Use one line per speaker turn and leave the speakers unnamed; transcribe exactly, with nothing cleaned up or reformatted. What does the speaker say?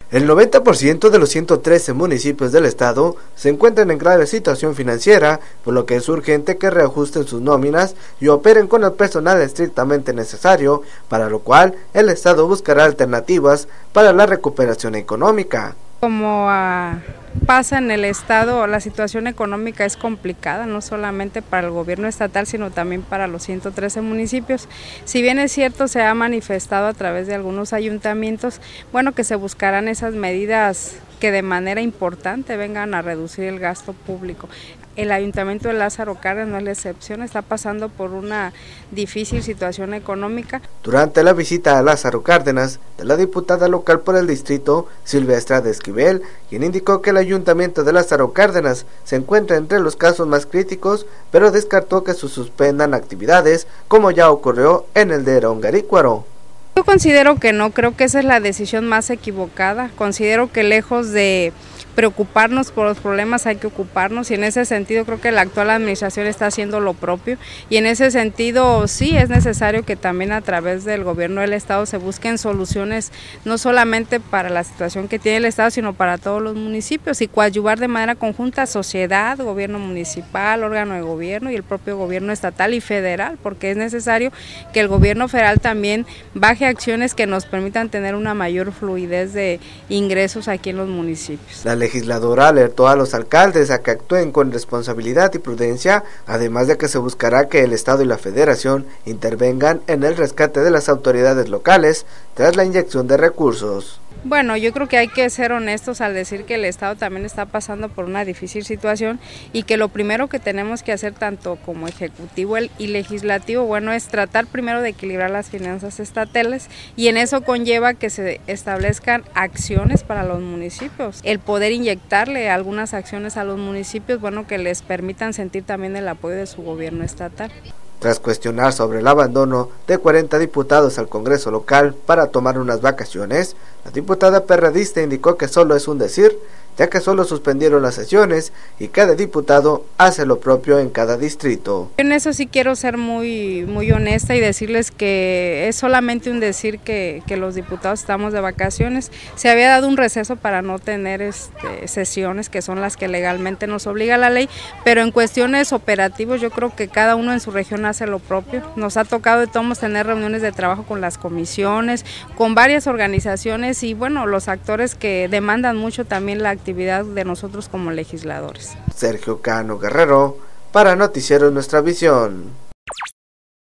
El noventa por ciento de los ciento trece municipios del estado se encuentran en grave situación financiera, por lo que es urgente que reajusten sus nóminas y operen con el personal estrictamente necesario, para lo cual el estado buscará alternativas para la recuperación económica.
Como uh, pasa en el estado, la situación económica es complicada, no solamente para el gobierno estatal, sino también para los ciento trece municipios. Si bien es cierto, se ha manifestado a través de algunos ayuntamientos, bueno, que se buscarán esas medidas que de manera importante vengan a reducir el gasto público. El Ayuntamiento de Lázaro Cárdenas no es la excepción, está pasando por una difícil situación económica.
Durante la visita a Lázaro Cárdenas de la diputada local por el distrito, Silvia Estrada Esquivel, quien indicó que el Ayuntamiento de Lázaro Cárdenas se encuentra entre los casos más críticos, pero descartó que se suspendan actividades, como ya ocurrió en el de Erongarícuaro.
Yo considero que no, creo que esa es la decisión más equivocada. Considero que lejos de preocuparnos por los problemas hay que ocuparnos, y en ese sentido creo que la actual administración está haciendo lo propio, y en ese sentido sí es necesario que también a través del gobierno del estado se busquen soluciones no solamente para la situación que tiene el estado, sino para todos los municipios, y coadyuvar de manera conjunta sociedad, gobierno municipal, órgano de gobierno y el propio gobierno estatal y federal, porque es necesario que el gobierno federal también baje acciones que nos permitan tener una mayor fluidez de ingresos aquí en los municipios.
La legisladora alertó a los alcaldes a que actúen con responsabilidad y prudencia, además de que se buscará que el estado y la federación intervengan en el rescate de las autoridades locales tras la inyección de recursos.
Bueno, yo creo que hay que ser honestos al decir que el estado también está pasando por una difícil situación, y que lo primero que tenemos que hacer tanto como ejecutivo y legislativo, bueno, es tratar primero de equilibrar las finanzas estatales, y en eso conlleva que se establezcan acciones para los municipios, el poder inyectarle algunas acciones a los municipios, bueno, que les permitan sentir también el apoyo de su gobierno estatal.
Tras cuestionar sobre el abandono de cuarenta diputados al Congreso local para tomar unas vacaciones, la diputada perredista indicó que solo es un decir, ya que solo suspendieron las sesiones y cada diputado hace lo propio en cada distrito.
En eso sí quiero ser muy, muy honesta y decirles que es solamente un decir que, que los diputados estamos de vacaciones. Se había dado un receso para no tener este, sesiones, que son las que legalmente nos obliga la ley, pero en cuestiones operativas yo creo que cada uno en su región hace lo propio. Nos ha tocado de todos tener reuniones de trabajo con las comisiones, con varias organizaciones y bueno, los actores que demandan mucho también la actividad de nosotros como legisladores.
Sergio Cano Guerrero, para Noticieros Nuestra Visión.